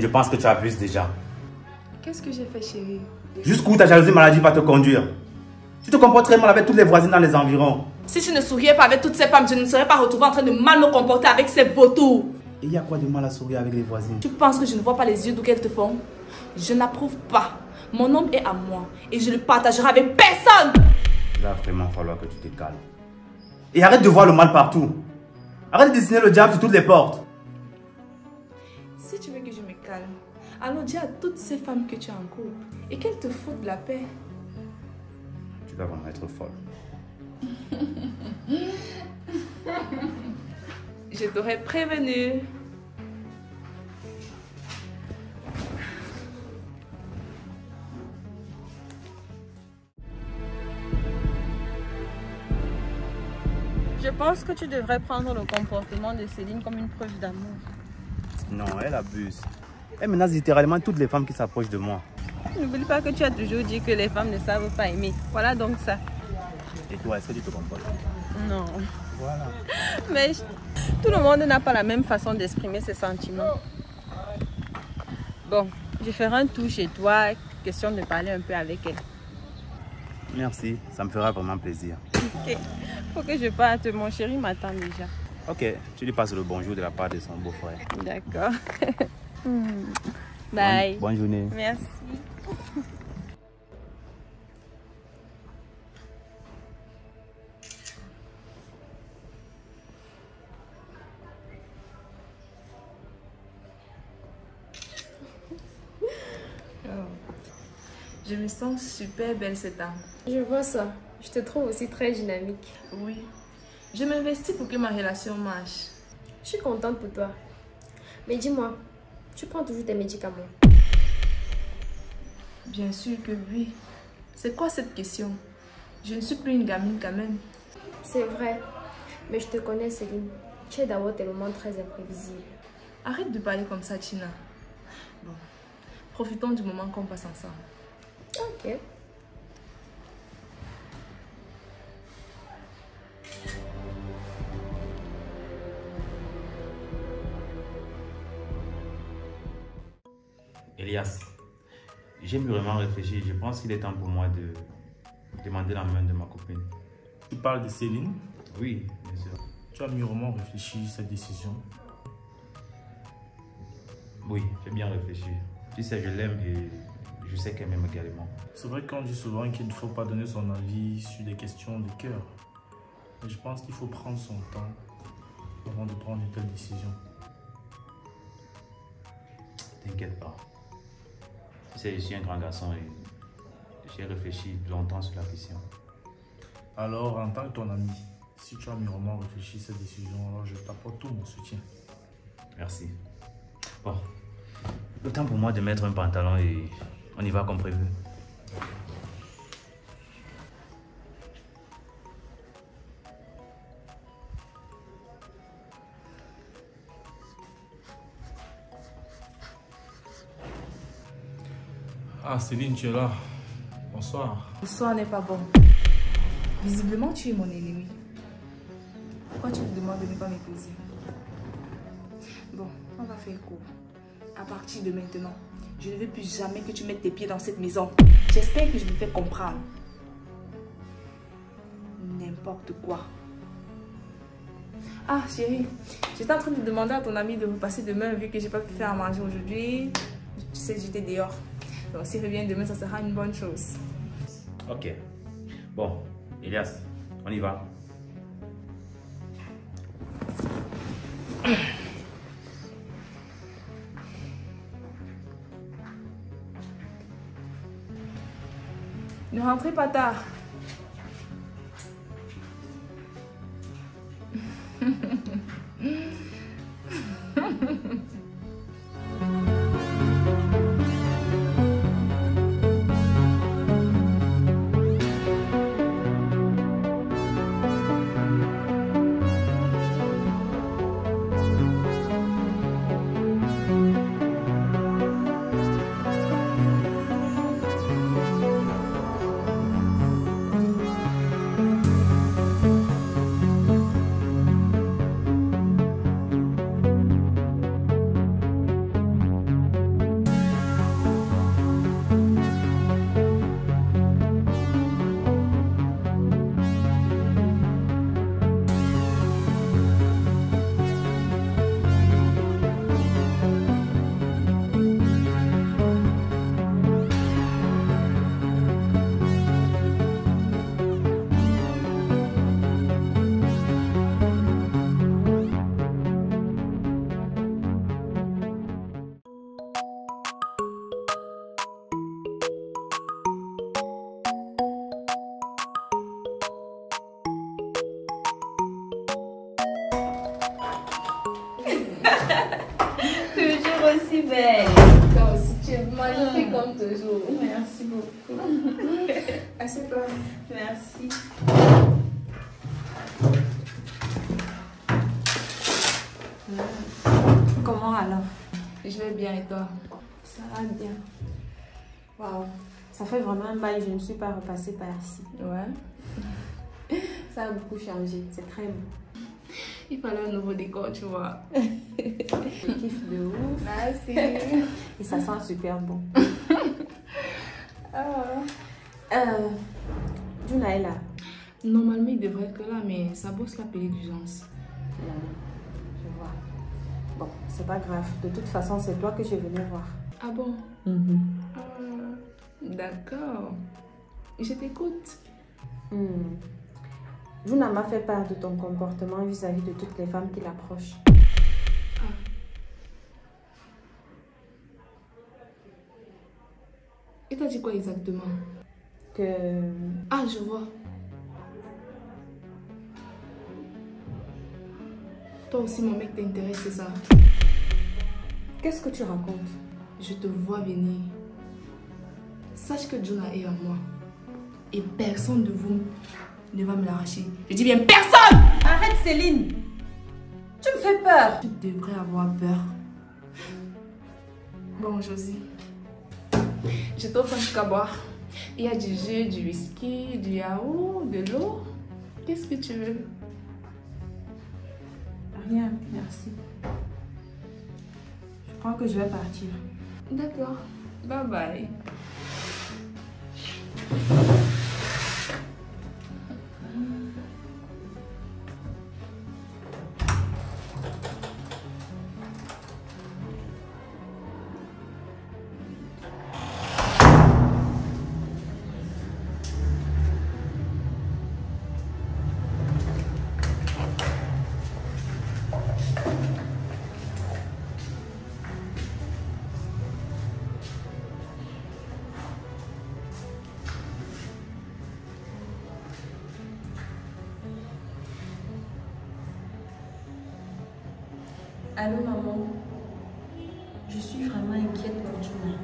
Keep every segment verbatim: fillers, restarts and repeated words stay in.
je pense que tu abuses déjà. Qu'est-ce que j'ai fait, chérie? Jusqu'où ta jalousie maladie va te conduire? Tu te comportes très mal avec toutes les voisines dans les environs. Si je ne souriais pas avec toutes ces femmes, je ne serais pas retrouvée en train de mal me comporter avec ces vautours. Et il y a quoi de mal à sourire avec les voisines? Tu penses que je ne vois pas les yeux d'où qu'elles te font? Je n'approuve pas. Mon homme est à moi et je ne le partagerai avec personne. Il va vraiment falloir que tu te calmes. Et arrête de voir le mal partout. Arrête de dessiner le diable sur toutes les portes. Si tu veux que je me calme, alors dis à toutes ces femmes que tu es en couple et qu'elles te foutent de la paix. Tu vas vraiment être folle. Je t'aurais prévenu. Je pense que tu devrais prendre le comportement de Céline comme une preuve d'amour. Non, elle abuse. Elle menace littéralement toutes les femmes qui s'approchent de moi. N'oublie pas que tu as toujours dit que les femmes ne savent pas aimer. Voilà donc ça. Et toi, est-ce que tu te comportes? Non. Voilà. Mais tout le monde n'a pas la même façon d'exprimer ses sentiments. Bon, je ferai un tour chez toi, question de parler un peu avec elle. Merci, ça me fera vraiment plaisir. Ok, faut que je parte, mon chéri m'attend déjà. Ok, tu lui passes le bonjour de la part de son beau-frère. D'accord. Bye. Bonne, bonne journée. Merci. Je me sens super belle cette année. Je vois ça. Je te trouve aussi très dynamique. Oui. Je m'investis pour que ma relation marche. Je suis contente pour toi. Mais dis-moi, tu prends toujours tes médicaments? Bien sûr que oui. C'est quoi cette question? Je ne suis plus une gamine quand même. C'est vrai. Mais je te connais, Céline. Tu es d'abord tes moments très imprévisibles. Arrête de parler comme ça, Tina. Bon, profitons du moment qu'on passe ensemble. Ok. Elias, j'ai mûrement réfléchi. Je pense qu'il est temps pour moi de demander la main de ma copine. Tu parles de Céline? Oui, bien sûr. Tu as mûrement réfléchi cette décision? Oui, j'ai bien réfléchi. Tu sais, je l'aime et je sais qu'elle m'aime également. C'est vrai qu'on dit souvent qu'il ne faut pas donner son avis sur des questions de cœur. Mais je pense qu'il faut prendre son temps avant de prendre une telle décision. T'inquiète pas. Tu sais, je suis un grand garçon et j'ai réfléchi longtemps sur la question. Alors, en tant que ton ami, si tu as mûrement réfléchi cette décision, alors je t'apporte tout mon soutien. Merci. Bon, le temps pour moi de mettre un pantalon et on y va comme prévu. Ah, Céline, tu es là. Bonsoir. Bonsoir n'est pas bon. Visiblement, tu es mon ennemi. Pourquoi tu me demandes de ne pas m'épouser? Bon, on va faire court. À partir de maintenant, je ne veux plus jamais que tu mettes tes pieds dans cette maison. J'espère que je me fais comprendre. N'importe quoi. Ah, chérie, j'étais en train de demander à ton ami de vous passer demain vu que j'ai pas pu faire à manger aujourd'hui. Tu sais, j'étais dehors. Donc, s'il revient demain, ça sera une bonne chose. Ok. Bon, Elias, on y va. Ne rentrez pas tard. Mais toi aussi, tu es magnifique comme toujours. Merci beaucoup. Assieds-toi. Merci. Comment alors? Je vais bien et toi? Ça va bien. Waouh, ça fait vraiment un bail, je ne suis pas repassée par ici. Ouais. Ça a beaucoup changé, c'est très beau. Il fallait un nouveau décor, tu vois. Je kiffe de ouf. Merci. Et ça sent super bon. Ah. Euh, Juna est là. Normalement, il devrait être là, mais sa boss l'a appelé d'urgence. Je vois. Bon, c'est pas grave. De toute façon, c'est toi que je venais voir. Ah bon? Mm-hmm. Ah, d'accord. Je t'écoute. Mm. Juna m'a fait part de ton comportement vis-à-vis de toutes les femmes qui l'approchent. Ah. Et t'as dit quoi exactement? Que... Ah, je vois. Toi aussi, mon mec t'intéresse, c'est ça? Qu'est-ce que tu racontes? Je te vois venir. Sache que Juna est à moi. Et personne de vous ne va me l'arracher. Je dis bien personne! Arrête Céline! Tu me fais peur! Tu devrais avoir peur. Bon, Josie. Je t'offre un truc à boire. Il y a du jus, du whisky, du yaourt, de l'eau. Qu'est-ce que tu veux? Rien, merci. Je crois que je vais partir. D'accord. Bye bye. Allô maman, je suis vraiment inquiète pour Juna.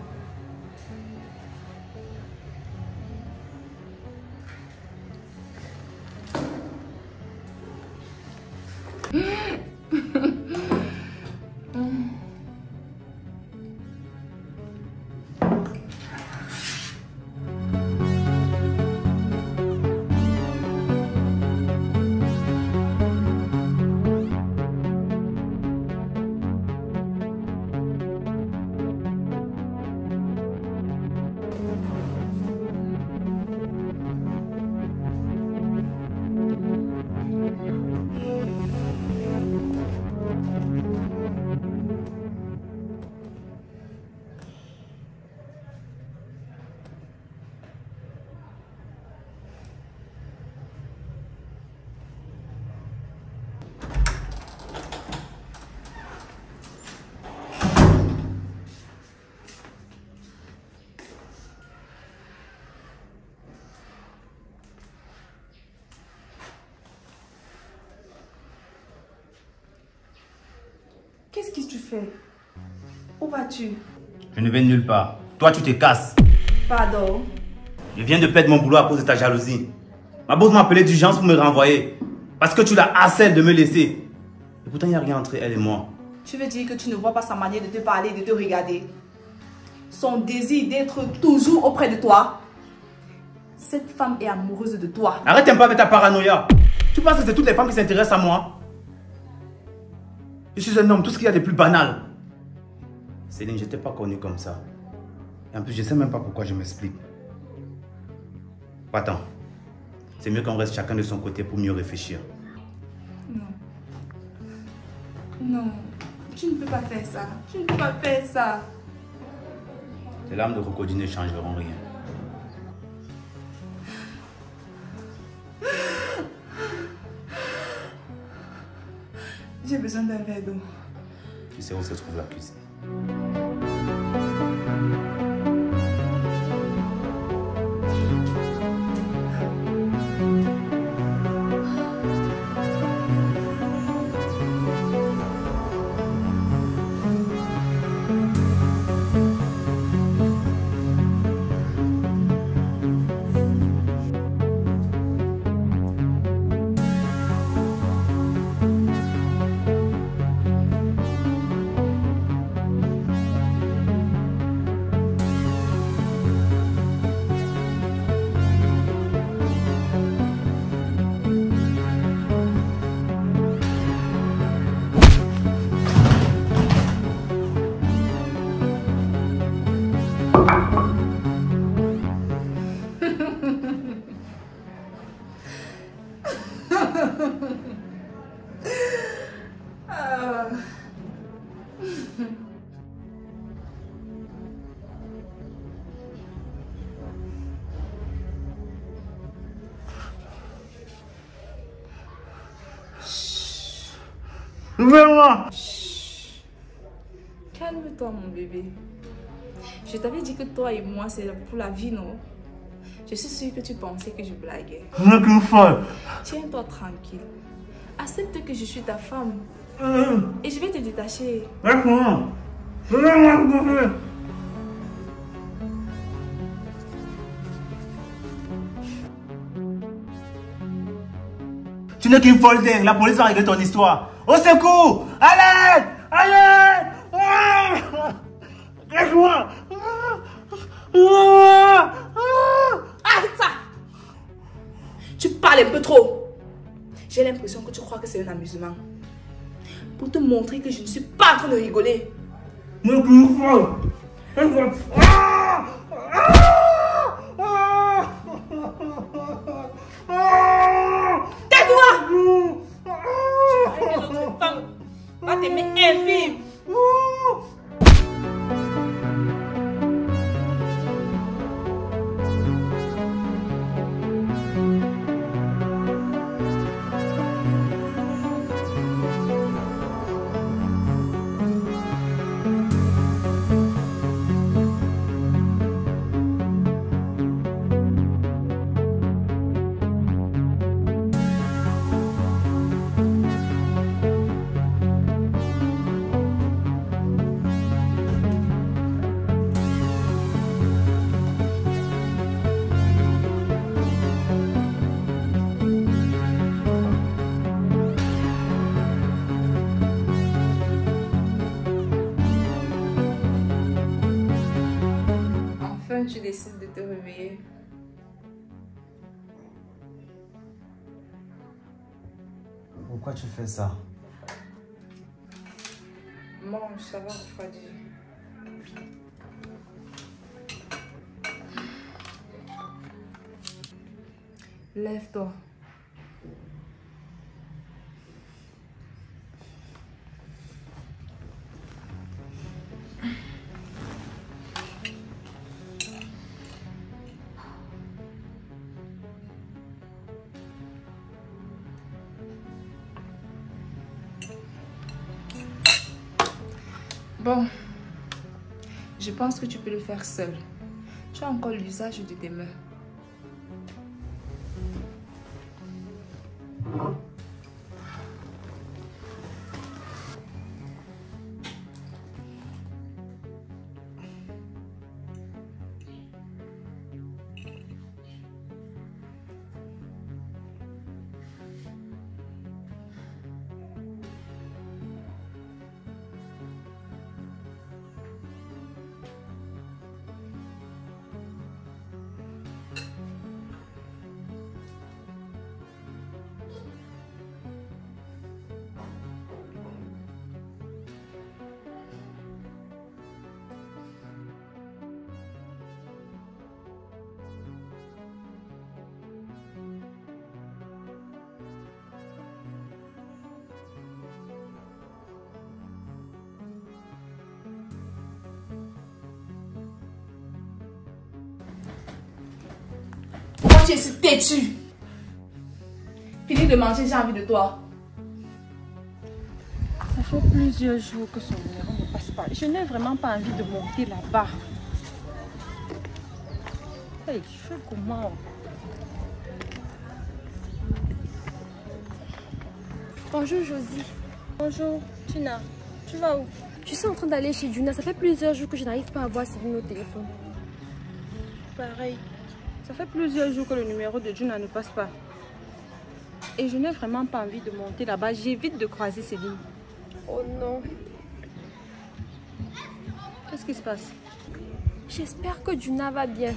Qu'est-ce que tu fais? Où vas-tu? Je ne vais nulle part. Toi, tu te casses. Pardon? Je viens de perdre mon boulot à cause de ta jalousie. Ma boss m'a appelé d'urgence pour me renvoyer. Parce que tu la harcèles de me laisser. Et pourtant, il n'y a rien entre elle et moi. Tu veux dire que tu ne vois pas sa manière de te parler, de te regarder? Son désir d'être toujours auprès de toi? Cette femme est amoureuse de toi. Arrête un peu avec ta paranoïa. Tu penses que c'est toutes les femmes qui s'intéressent à moi? Je suis un homme, tout ce qu'il y a de plus banal. Céline, je ne t'ai pas connu comme ça. Et en plus, je ne sais même pas pourquoi je m'explique. Attends. C'est mieux qu'on reste chacun de son côté pour mieux réfléchir. Non. Non. Tu ne peux pas faire ça. Tu ne peux pas faire ça. Les larmes de crocodile ne changeront rien. J'ai besoin d'un verre d'eau. Tu sais où se trouve la cuisine. Ouvre-moi. Calme-toi, mon bébé. Je t'avais dit que toi et moi, c'est pour la vie, non? Je suis sûre que tu pensais que je blaguais. Qu'une folle. Tiens-toi tranquille. Accepte que je suis ta femme. Et je vais te détacher. Laisse-moi. Laisse-moi. Tu n'es qu'une folle dingue. La police va régler ton histoire. Au secours. Allez. Allez. Laisse-moi. Arrête ça! Tu parles un peu trop. J'ai l'impression que tu crois que c'est un amusement. Pour te montrer que je ne suis pas en train de rigoler. Ne plus folle. Tais-toi! Tu vas aimer l'autre femme. Va t'aimer infime. Tu décides de te réveiller. Pourquoi tu fais ça? Mange, ça va refroidir. Lève-toi. Bon, je pense que tu peux le faire seul. Tu as encore l'usage de tes mains. Tu es si têtu. Finis de manger, j'ai envie de toi. Ça fait plusieurs jours que son numéro ne passe pas. Je n'ai vraiment pas envie de monter là-bas. Hey, je fais comment? Bonjour Josie. Bonjour, Tina. Tu vas où? Je suis en train d'aller chez Juna. Ça fait plusieurs jours que je n'arrive pas à voir Céline au téléphone. Pareil. Ça fait plusieurs jours que le numéro de Juna ne passe pas. Et je n'ai vraiment pas envie de monter là-bas. J'évite de croiser Céline. Oh non. Qu'est-ce qui se passe? J'espère que Juna va bien.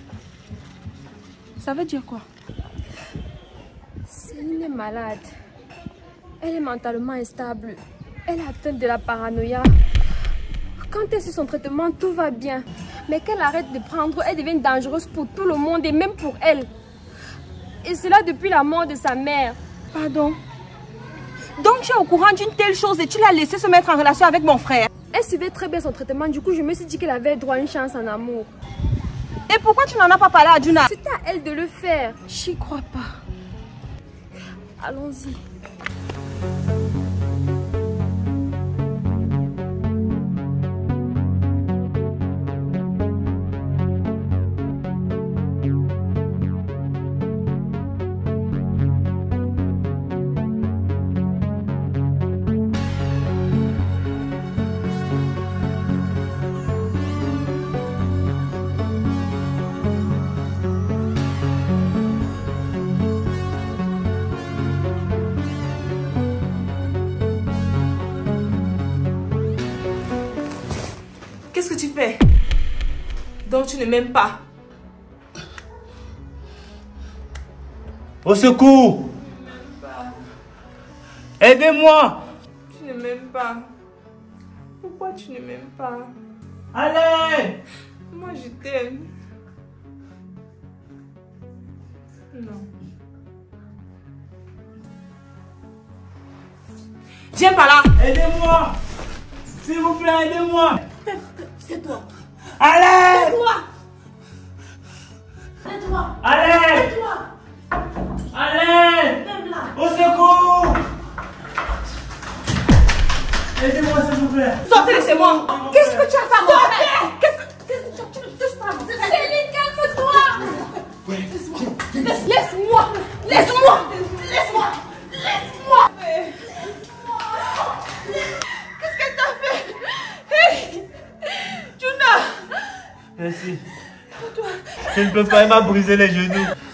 Ça veut dire quoi? Céline est malade. Elle est mentalement instable. Elle est atteinte de la paranoïa. Quand elle suit son traitement, tout va bien. Mais qu'elle arrête de prendre, elle devient dangereuse pour tout le monde et même pour elle. Et cela depuis la mort de sa mère. Pardon? Donc tu es au courant d'une telle chose et tu l'as laissée se mettre en relation avec mon frère? Elle suivait très bien son traitement, du coup je me suis dit qu'elle avait droit à une chance en amour. Et pourquoi tu n'en as pas parlé à Juna? C'est à elle de le faire. J'y crois pas. Allons-y. qu'est-ce que tu fais? Donc tu ne m'aimes pas. Au secours! Tu ne m'aimes pas. Aidez-moi! Tu ne m'aimes pas. Pourquoi tu ne m'aimes pas? Allez! Moi je t'aime. Non. Viens par là! Aidez-moi! S'il vous plaît, aidez-moi! Tais-toi! Allez! Tais-toi! Tais-toi! Allez! Tais-toi! Allez! Même là! Au secours! Aidez-moi s'il vous plaît! Sortez de chez moi! Qu'est-ce que tu as fait à mon frère? Qu'est-ce que qu'est-ce que tu as tu ne touches pas? Céline, calme-toi! Laisse- Laisse-moi! Laisse-moi! Laisse-moi! Laisse-moi! Qu'est-ce qu'elle t'a fait? Hey! Juna! Merci. Je ne peux pas, elle m'a brisé les genoux.